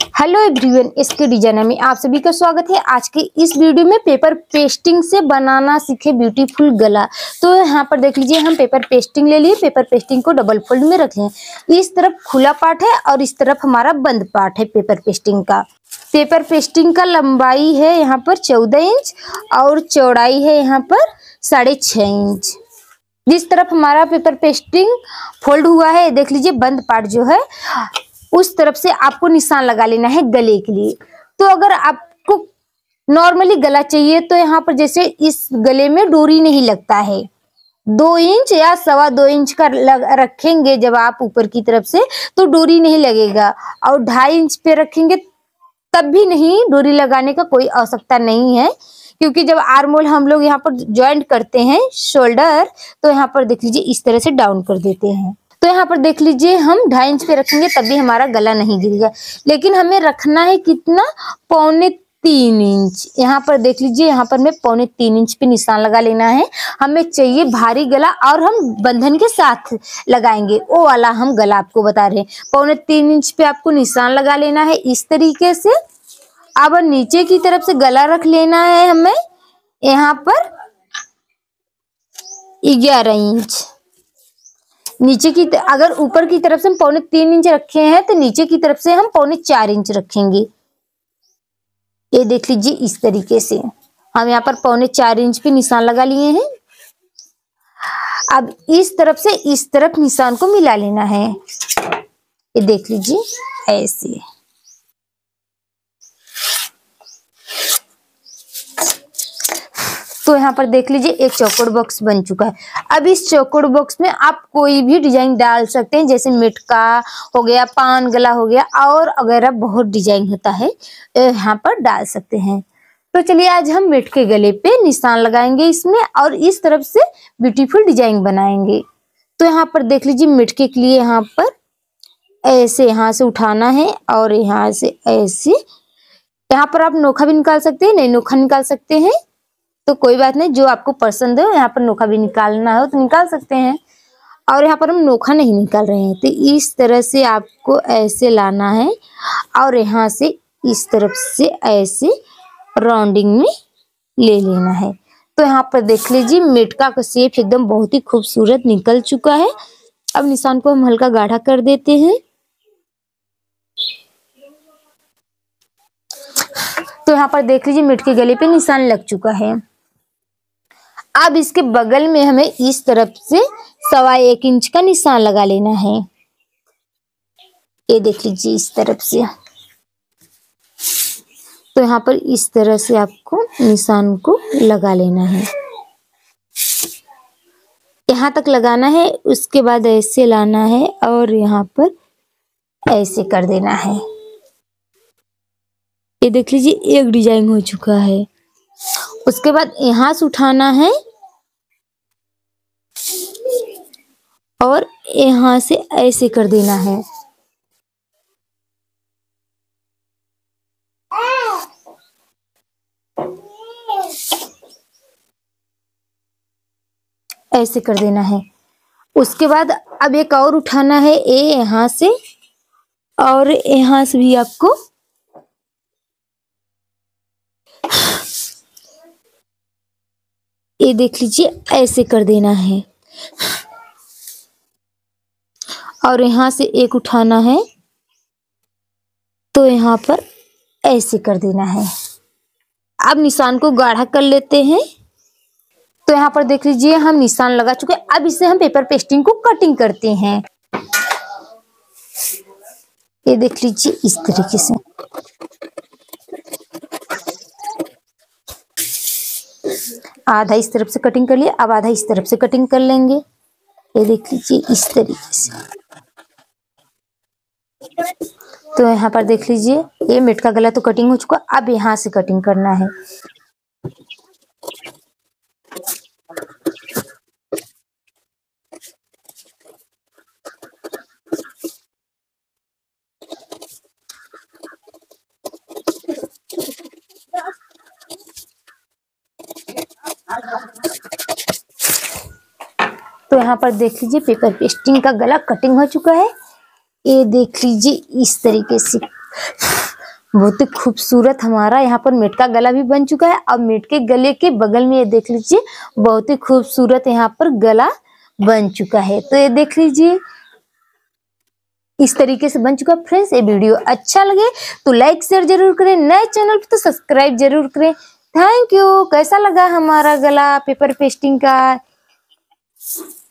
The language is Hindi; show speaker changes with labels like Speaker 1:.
Speaker 1: हेलो एवरीवन, इसके डिजाइनर में आप सभी का स्वागत है। आज के इस वीडियो में पेपर पेस्टिंग से बनाना सीखे ब्यूटीफुल गला। तो यहाँ पर देख लीजिए, हम पेपर पेस्टिंग ले लिए। पेपर पेस्टिंग को डबल फोल्ड में रख लें। इस तरफ खुला पार्ट है और इस तरफ हमारा बंद पार्ट है पेपर पेस्टिंग का। पेपर पेस्टिंग का लंबाई है यहाँ पर 14 इंच और चौड़ाई है यहाँ पर 6.5 इंच। जिस तरफ हमारा पेपर पेस्टिंग फोल्ड हुआ है, देख लीजिए बंद पार्ट जो है उस तरफ से आपको निशान लगा लेना है गले के लिए। तो अगर आपको नॉर्मली गला चाहिए तो यहाँ पर जैसे इस गले में डोरी नहीं लगता है, 2 इंच या 2.25 इंच का रखेंगे जब आप ऊपर की तरफ से तो डोरी नहीं लगेगा, और 2.5 इंच पे रखेंगे तब भी नहीं, डोरी लगाने का कोई आवश्यकता नहीं है। क्योंकि जब आर्म होल हम लोग यहाँ पर ज्वाइंट करते हैं शोल्डर, तो यहाँ पर देख लीजिए इस तरह से डाउन कर देते हैं। तो यहाँ पर देख लीजिए हम 2.5 इंच पे रखेंगे तब भी हमारा गला नहीं गिरेगा। लेकिन हमें रखना है कितना, 3.25 इंच। यहाँ पर देख लीजिए, यहाँ पर मैं 3.25 इंच पे निशान लगा लेना है। हमें चाहिए भारी गला और हम बंधन के साथ लगाएंगे, वो वाला हम गला आपको बता रहे हैं। 3.25 इंच पे आपको निशान लगा लेना है इस तरीके से। अब नीचे की तरफ से गला रख लेना है हमें यहाँ पर 11 इंच। नीचे की अगर ऊपर की तरफ से हम 3.25 इंच रखे हैं तो नीचे की तरफ से हम 4.25 इंच रखेंगे। ये देख लीजिए इस तरीके से हम यहाँ पर 4.25 इंच पे निशान लगा लिए हैं। अब इस तरफ से इस तरफ निशान को मिला लेना है। ये देख लीजिए ऐसे। तो यहाँ पर देख लीजिए एक चौकोर बॉक्स बन चुका है। अब इस चौकोर बॉक्स में आप कोई भी डिजाइन डाल सकते हैं, जैसे मिटका हो गया, पान गला हो गया और वगैरह बहुत डिजाइन होता है, यहाँ पर डाल सकते हैं। तो चलिए आज हम मिटके गले पे निशान लगाएंगे इसमें और इस तरफ से ब्यूटीफुल डिजाइन बनाएंगे। तो यहाँ पर देख लीजिए मिटके के लिए यहाँ पर ऐसे यहाँ से उठाना है और यहाँ से ऐसे। यहाँ पर आप नोखा भी निकाल सकते हैं, नहीं नोखा निकाल सकते हैं तो कोई बात नहीं, जो आपको पसंद हो। यहाँ पर नोखा भी निकालना हो तो निकाल सकते हैं, और यहाँ पर हम नोखा नहीं निकाल रहे हैं। तो इस तरह से आपको ऐसे लाना है और यहाँ से इस तरफ से ऐसे राउंडिंग में ले लेना है। तो यहाँ पर देख लीजिए मेटका का शेप एकदम बहुत ही खूबसूरत निकल चुका है। अब निशान को हम हल्का गाढ़ा कर देते हैं। तो यहाँ पर देख लीजिए मिटके गले पे निशान लग चुका है। अब इसके बगल में हमें इस तरफ से 1.25 इंच का निशान लगा लेना है। ये देख लीजिए इस तरफ से। तो यहाँ पर इस तरह से आपको निशान को लगा लेना है, यहाँ तक लगाना है। उसके बाद ऐसे लाना है और यहाँ पर ऐसे कर देना है। ये देख लीजिए एक डिजाइन हो चुका है। उसके बाद यहाँ से उठाना है और यहाँ से ऐसे कर देना है। ऐसे कर देना है। उसके बाद अब एक और उठाना है, ये यहाँ से और यहाँ से भी आपको ये देख लीजिए ऐसे कर देना है। और यहाँ से एक उठाना है तो यहाँ पर ऐसे कर देना है। अब निशान को गाढ़ा कर लेते हैं। तो यहाँ पर देख लीजिए हम निशान लगा चुके हैं। अब इसे हम पेपर पेस्टिंग को कटिंग करते हैं। ये देख लीजिए इस तरीके से। आधा इस तरफ से कटिंग कर लिया, अब आधा इस तरफ से कटिंग कर लेंगे। ये देख लीजिए इस तरीके से। तो यहाँ पर देख लीजिए ये मिटका गला तो कटिंग हो चुका। अब यहाँ से कटिंग करना है। तो यहाँ पर देख लीजिए पेपर पेस्टिंग का गला कटिंग हो चुका है। ये देख लीजिए इस तरीके से। बहुत ही खूबसूरत हमारा यहाँ पर मेट का गला भी बन चुका है। अब मेट के गले के बगल में ये देख लीजिए बहुत ही खूबसूरत यहाँ पर गला बन चुका है। तो ये देख लीजिए इस तरीके से बन चुका। फ्रेंड्स ये वीडियो अच्छा लगे तो लाइक शेयर जरूर करें, नए चैनल पे तो सब्सक्राइब जरूर करें। Thank you. कैसा लगा हमारा गला पेपर पेस्टिंग का?